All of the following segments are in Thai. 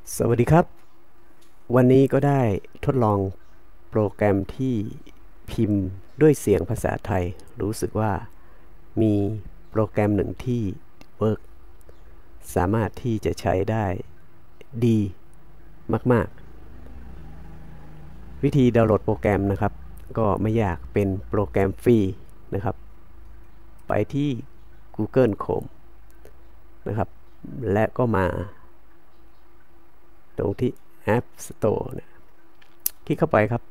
สวัสดีครับวันนี้ก็ได้ทดลองโปรแกรมที่พิมพ์ด้วยเสียงภาษาไทยรู้สึกว่ามีโปรแกรมหนึ่งที่เวิร์กสามารถที่จะใช้ได้ดีมากๆวิธีดาวน์โหลดโปรแกรมนะครับก็ไม่ยากเป็นโปรแกรมฟรีนะครับไปที่ Google Chrome นะครับและก็มาตรงที่ App Store นะคลิกเข้าไปครับ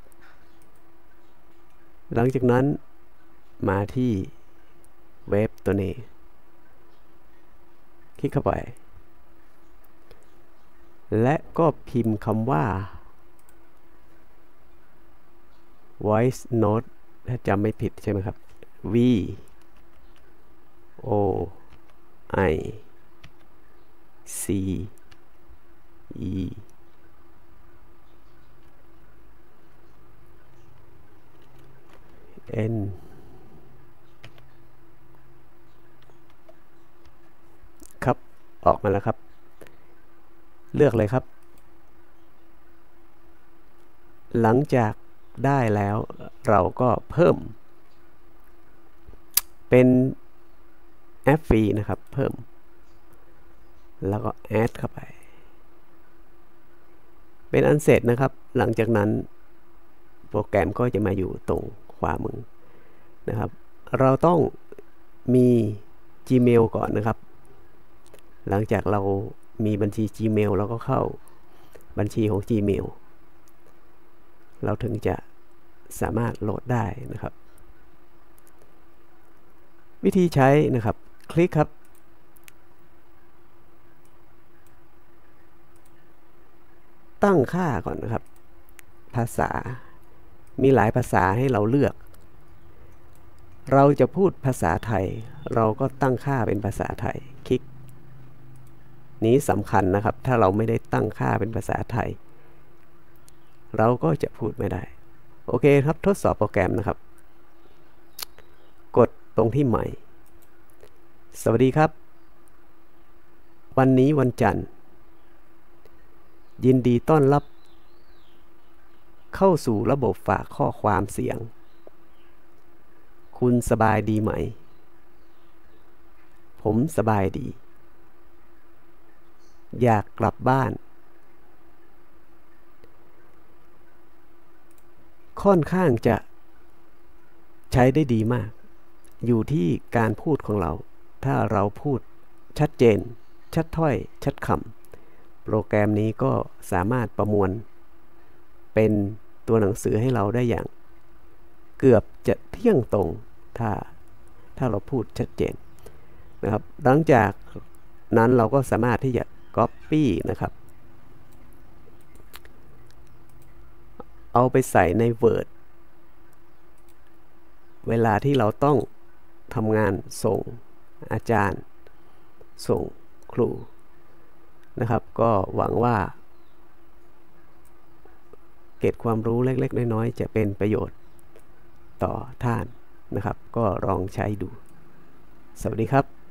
หลังจากนั้นมาที่เว็บตัวนี้คลิกเข้าไปและก็พิมพ์คำว่า voice note ถ้าจำไม่ผิดใช่ไหมครับ V O I C E N ครับออกมาแล้วครับเลือกเลยครับหลังจากได้แล้วเราก็เพิ่มเป็นแอปฟรีนะครับเพิ่มแล้วก็แอดเข้าไปเป็นอันเสร็จนะครับหลังจากนั้นโปรแกรมก็จะมาอยู่ตรงขวามือนะครับเราต้องมี Gmail ก่อนนะครับหลังจากเรามีบัญชี Gmail เราก็เข้าบัญชีของ Gmail เราถึงจะสามารถโหลดได้นะครับวิธีใช้นะครับคลิกครับตั้งค่าก่อนนะครับภาษามีหลายภาษาให้เราเลือกเราจะพูดภาษาไทยเราก็ตั้งค่าเป็นภาษาไทยคลิกนี้สำคัญนะครับถ้าเราไม่ได้ตั้งค่าเป็นภาษาไทยเราก็จะพูดไม่ได้โอเคครับทดสอบโปรแกรมนะครับกดตรงที่ใหม่สวัสดีครับวันนี้วันจันทร์ยินดีต้อนรับเข้าสู่ระบบฝากข้อความเสียงคุณสบายดีไหมผมสบายดีอยากกลับบ้านค่อนข้างจะใช้ได้ดีมากอยู่ที่การพูดของเราถ้าเราพูดชัดเจนชัดถ้อยชัดคำโปรแกรมนี้ก็สามารถประมวลเป็นตัวหนังสือให้เราได้อย่างเกือบจะเที่ยงตรงถ้าเราพูดชัดเจนนะครับหลังจากนั้นเราก็สามารถที่จะ Copy นะครับเอาไปใส่ใน Word เวลาที่เราต้องทำงานส่งอาจารย์ส่งครูนะครับก็หวังว่าเกร็ดความรู้เล็กๆน้อยๆจะเป็นประโยชน์ต่อท่านนะครับก็ลองใช้ดูสวัสดีครับ